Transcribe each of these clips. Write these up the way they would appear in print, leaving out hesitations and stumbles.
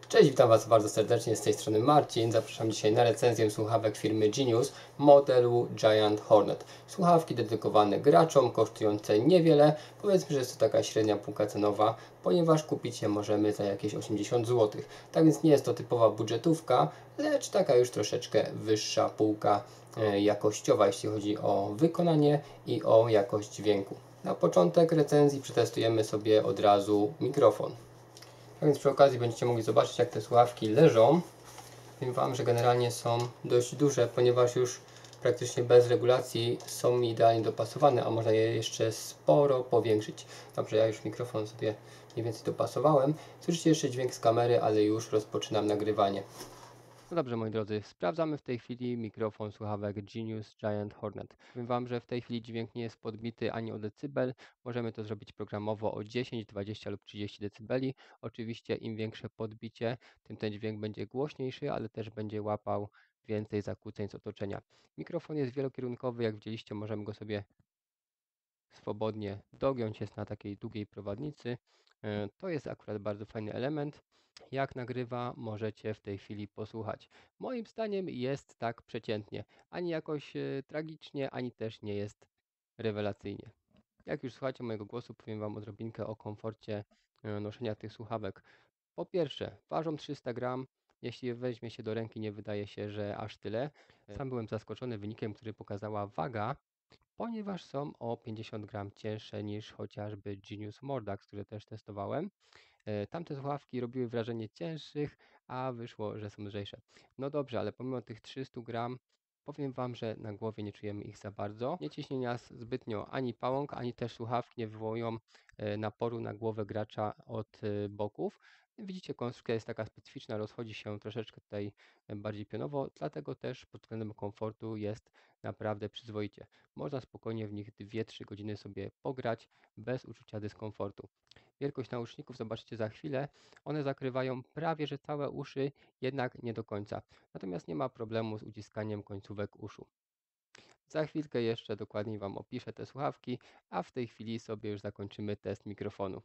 Cześć, witam Was bardzo serdecznie, z tej strony Marcin. Zapraszam dzisiaj na recenzję słuchawek firmy Genius modelu Giant Hornet. Słuchawki dedykowane graczom, kosztujące niewiele. Powiedzmy, że jest to taka średnia półka cenowa, ponieważ kupić je możemy za jakieś 80 zł. Tak więc nie jest to typowa budżetówka, lecz taka już troszeczkę wyższa półka jakościowa, jeśli chodzi o wykonanie i o jakość dźwięku. Na początek recenzji przetestujemy sobie od razu mikrofon. A więc przy okazji będziecie mogli zobaczyć, jak te słuchawki leżą. Powiem Wam, że generalnie są dość duże, ponieważ już praktycznie bez regulacji są mi idealnie dopasowane, a można je jeszcze sporo powiększyć. Dobrze, ja już mikrofon sobie mniej więcej dopasowałem. Słyszycie jeszcze dźwięk z kamery, ale już rozpoczynam nagrywanie. No dobrze, moi drodzy, sprawdzamy w tej chwili mikrofon słuchawek Genius Giant Hornet. Powiem Wam, że w tej chwili dźwięk nie jest podbity ani o decybel. Możemy to zrobić programowo o 10, 20 lub 30 decybeli. Oczywiście im większe podbicie, tym ten dźwięk będzie głośniejszy, ale też będzie łapał więcej zakłóceń z otoczenia. Mikrofon jest wielokierunkowy, jak widzieliście, możemy go sobie swobodnie dogiąć, jest na takiej długiej prowadnicy. To jest akurat bardzo fajny element. Jak nagrywa, możecie w tej chwili posłuchać. Moim zdaniem jest tak przeciętnie. Ani jakoś tragicznie, ani też nie jest rewelacyjnie. Jak już słuchacie mojego głosu, powiem Wam odrobinkę o komforcie noszenia tych słuchawek. Po pierwsze, ważą 300 gram. Jeśli weźmie się do ręki, nie wydaje się, że aż tyle. Sam byłem zaskoczony wynikiem, który pokazała waga, ponieważ są o 50 gram cięższe niż chociażby Genius Mordax, które też testowałem. Tamte słuchawki robiły wrażenie cięższych, a wyszło, że są lżejsze. No dobrze, ale pomimo tych 300 gram, powiem Wam, że na głowie nie czujemy ich za bardzo. Nie ciśnie nas zbytnio ani pałąk, ani też słuchawki nie wywołują naporu na głowę gracza od boków. Widzicie, konstrukcja jest taka specyficzna, rozchodzi się troszeczkę tutaj bardziej pionowo, dlatego też pod względem komfortu jest naprawdę przyzwoicie. Można spokojnie w nich 2-3 godziny sobie pograć bez uczucia dyskomfortu. Wielkość nauszników zobaczycie za chwilę. One zakrywają prawie że całe uszy, jednak nie do końca. Natomiast nie ma problemu z uciskaniem końcówek uszu. Za chwilkę jeszcze dokładniej Wam opiszę te słuchawki, a w tej chwili sobie już zakończymy test mikrofonu.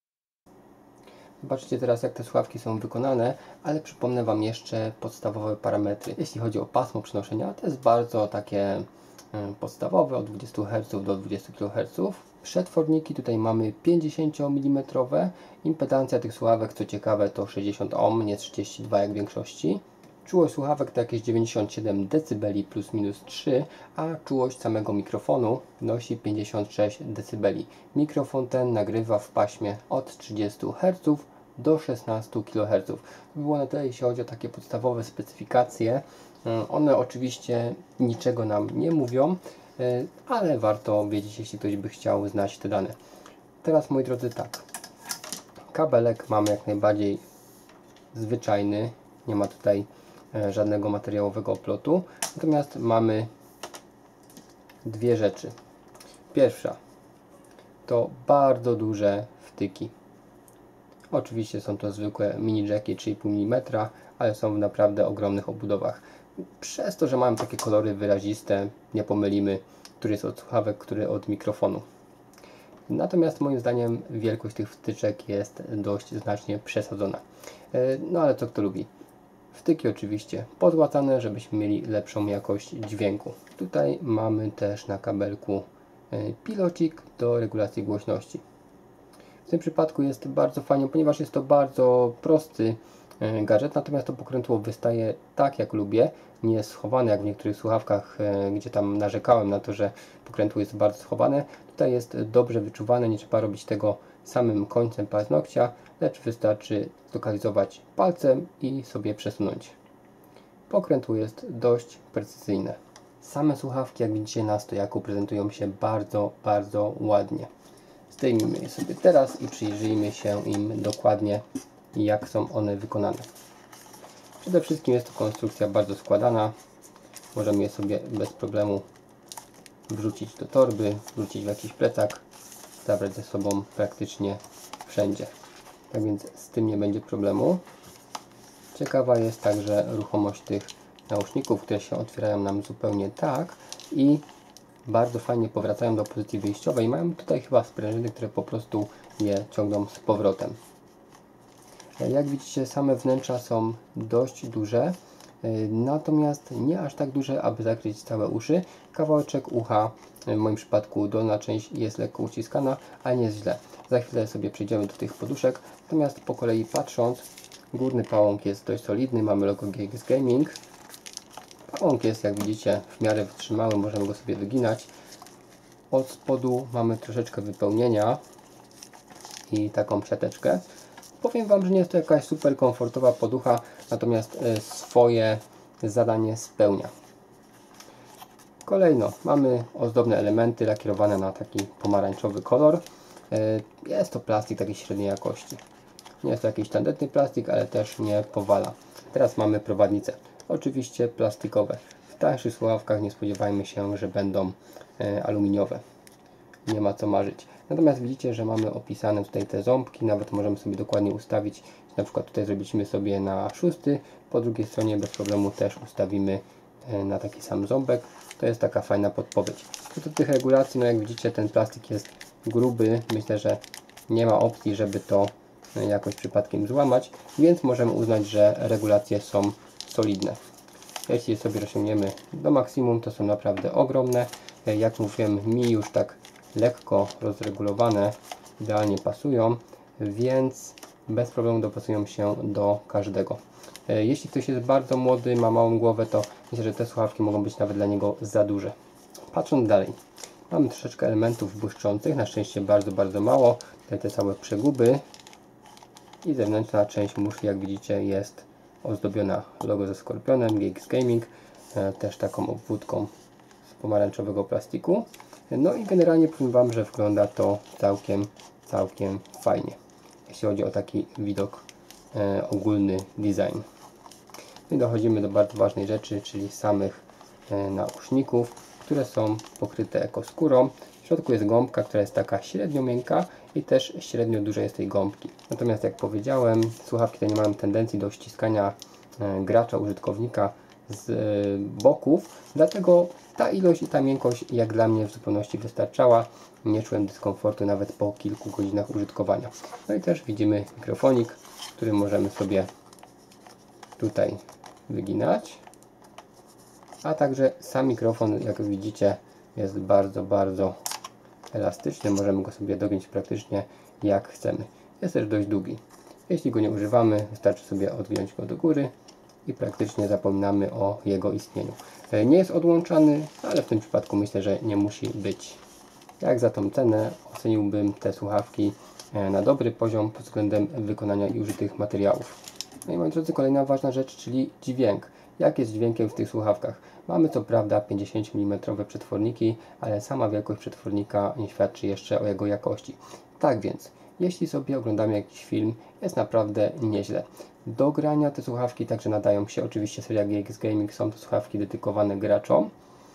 Zobaczcie teraz, jak te słuchawki są wykonane, ale przypomnę Wam jeszcze podstawowe parametry. Jeśli chodzi o pasmo przenoszenia, to jest bardzo takie podstawowe, od 20 Hz do 20 kHz. Przetworniki tutaj mamy 50 mm. Impedancja tych słuchawek, co ciekawe, to 60 ohm, nie 32 jak w większości. Czułość słuchawek to jakieś 97 dB plus minus 3, a czułość samego mikrofonu wynosi 56 dB. Mikrofon ten nagrywa w paśmie od 30 Hz do 16 kHz. To było na tyle, jeśli chodzi o takie podstawowe specyfikacje. One oczywiście niczego nam nie mówią, ale warto wiedzieć, jeśli ktoś by chciał znać te dane. Teraz, moi drodzy, tak. Kabelek mamy jak najbardziej zwyczajny, nie ma tutaj żadnego materiałowego oplotu. Natomiast mamy dwie rzeczy. Pierwsza to bardzo duże wtyki. Oczywiście są to zwykłe mini jacki 3,5 mm, ale są w naprawdę ogromnych obudowach. Przez to, że mają takie kolory wyraziste, nie pomylimy, który jest od słuchawek, który od mikrofonu. Natomiast moim zdaniem wielkość tych wtyczek jest dość znacznie przesadzona. No ale co kto lubi. Wtyki oczywiście podłatane, żebyśmy mieli lepszą jakość dźwięku. Tutaj mamy też na kabelku pilocik do regulacji głośności. W tym przypadku jest bardzo fajnie, ponieważ jest to bardzo prosty gadżet, natomiast to pokrętło wystaje tak jak lubię. Nie jest schowane jak w niektórych słuchawkach, gdzie tam narzekałem na to, że pokrętło jest bardzo schowane. Tutaj jest dobrze wyczuwane, nie trzeba robić tego samym końcem paznokcia, lecz wystarczy zlokalizować palcem i sobie przesunąć. Pokrętło jest dość precyzyjne. Same słuchawki, jak widzicie na stojaku, prezentują się bardzo ładnie. Zdejmijmy je sobie teraz i przyjrzyjmy się im dokładnie, jak są one wykonane. Przede wszystkim jest to konstrukcja bardzo składana. Możemy je sobie bez problemu wrzucić do torby, wrzucić w jakiś plecak, zabrać ze sobą praktycznie wszędzie. Tak więc z tym nie będzie problemu. Ciekawa jest także ruchomość tych nauszników, które się otwierają nam zupełnie tak i bardzo fajnie powracają do pozycji wyjściowej. Mają tutaj chyba sprężyny, które po prostu je ciągną z powrotem. Jak widzicie, same wnętrza są dość duże, natomiast nie aż tak duże, aby zakryć całe uszy. Kawałeczek ucha, w moim przypadku dolna część jest lekko uciskana, ale nie jest źle. Za chwilę sobie przejdziemy do tych poduszek, natomiast po kolei patrząc, górny pałąk jest dość solidny, mamy logo GX Gaming. Pałąk jest, jak widzicie, w miarę wytrzymały, możemy go sobie wyginać. Od spodu mamy troszeczkę wypełnienia i taką przeteczkę. Powiem Wam, że nie jest to jakaś super komfortowa poducha, natomiast swoje zadanie spełnia. Kolejno mamy ozdobne elementy lakierowane na taki pomarańczowy kolor. Jest to plastik takiej średniej jakości. Nie jest to jakiś tandetny plastik, ale też nie powala. Teraz mamy prowadnice. Oczywiście plastikowe. W tańszych słuchawkach nie spodziewajmy się, że będą aluminiowe. Nie ma co marzyć. Natomiast widzicie, że mamy opisane tutaj te ząbki. Nawet możemy sobie dokładnie ustawić. Na przykład tutaj zrobiliśmy sobie na 6. Po drugiej stronie bez problemu też ustawimy na taki sam ząbek. To jest taka fajna podpowiedź. Co do tych regulacji, no jak widzicie, ten plastik jest gruby. Myślę, że nie ma opcji, żeby to jakoś przypadkiem złamać, więc możemy uznać, że regulacje są solidne. Jeśli sobie rozciągniemy do maksimum, to są naprawdę ogromne. Jak mówiłem, mi już tak lekko rozregulowane idealnie pasują, więc bez problemu dopasują się do każdego. Jeśli ktoś jest bardzo młody, ma małą głowę, to myślę, że te słuchawki mogą być nawet dla niego za duże. Patrząc dalej, mamy troszeczkę elementów błyszczących, na szczęście bardzo mało. Tutaj te całe przeguby i zewnętrzna część muszli, jak widzicie, jest ozdobiona logo ze skorpionem, GX Gaming, też taką obwódką z pomarańczowego plastiku. No i generalnie powiem Wam, że wygląda to całkiem fajnie, jeśli chodzi o taki widok ogólny design. I dochodzimy do bardzo ważnej rzeczy, czyli samych nauszników, które są pokryte ekoskórą. W środku jest gąbka, która jest taka średnio miękka i też średnio dużo jest tej gąbki. Natomiast jak powiedziałem, słuchawki te nie mają tendencji do ściskania gracza, użytkownika z boków, dlatego ta ilość i ta miękkość jak dla mnie w zupełności wystarczała. Nie czułem dyskomfortu nawet po kilku godzinach użytkowania. No i też widzimy mikrofonik, który możemy sobie tutaj wyginać. A także sam mikrofon, jak widzicie, jest bardzo elastyczny. Możemy go sobie dogiąć praktycznie jak chcemy. Jest też dość długi. Jeśli go nie używamy, wystarczy sobie odgiąć go do góry i praktycznie zapominamy o jego istnieniu. Nie jest odłączany, ale w tym przypadku myślę, że nie musi być. Jak za tą cenę oceniłbym te słuchawki na dobry poziom pod względem wykonania i użytych materiałów. No i moi drodzy, kolejna ważna rzecz, czyli dźwięk. Jak jest dźwiękiem w tych słuchawkach? Mamy co prawda 50 mm przetworniki, ale sama wielkość przetwornika nie świadczy jeszcze o jego jakości. Tak więc, jeśli sobie oglądamy jakiś film, jest naprawdę nieźle. Do grania te słuchawki także nadają się, oczywiście seria GX Gaming, są to słuchawki dedykowane graczom.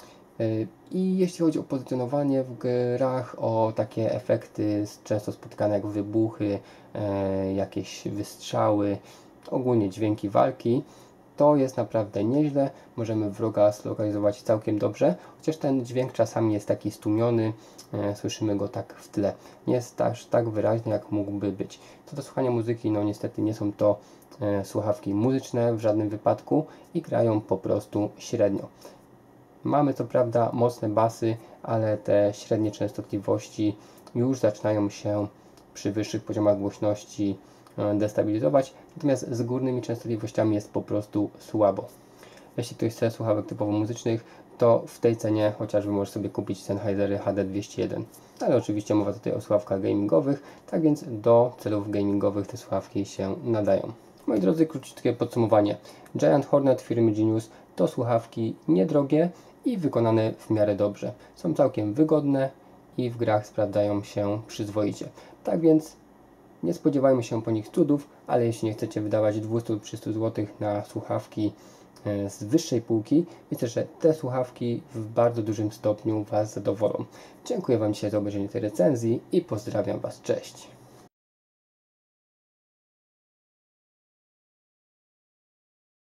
I jeśli chodzi o pozycjonowanie w grach, o takie efekty często spotykane jak wybuchy, jakieś wystrzały, ogólnie dźwięki walki, to jest naprawdę nieźle. Możemy wroga zlokalizować całkiem dobrze, chociaż ten dźwięk czasami jest taki stłumiony, słyszymy go tak w tle. Nie jest aż tak wyraźny, jak mógłby być. Co do słuchania muzyki, no niestety nie są to słuchawki muzyczne w żadnym wypadku i grają po prostu średnio. Mamy co prawda mocne basy, ale te średnie częstotliwości już zaczynają się przy wyższych poziomach głośności destabilizować, natomiast z górnymi częstotliwościami jest po prostu słabo. Jeśli ktoś chce słuchawek typowo muzycznych, to w tej cenie chociażby może sobie kupić Sennheisery HD201. Ale oczywiście mowa tutaj o słuchawkach gamingowych, tak więc do celów gamingowych te słuchawki się nadają. Moi drodzy, króciutkie podsumowanie. Giant Hornet firmy Genius to słuchawki niedrogie i wykonane w miarę dobrze. Są całkiem wygodne i w grach sprawdzają się przyzwoicie. Tak więc nie spodziewajmy się po nich cudów, ale jeśli nie chcecie wydawać 200-300 zł na słuchawki z wyższej półki, myślę, że te słuchawki w bardzo dużym stopniu Was zadowolą. Dziękuję Wam dzisiaj za obejrzenie tej recenzji i pozdrawiam Was. Cześć!